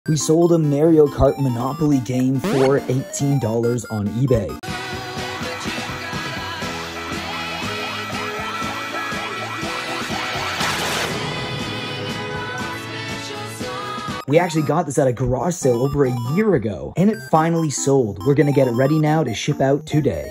We sold a Mario Kart Monopoly game for $18 on eBay. We actually got this at a garage sale over a year ago, and it finally sold. We're gonna get it ready now to ship out today.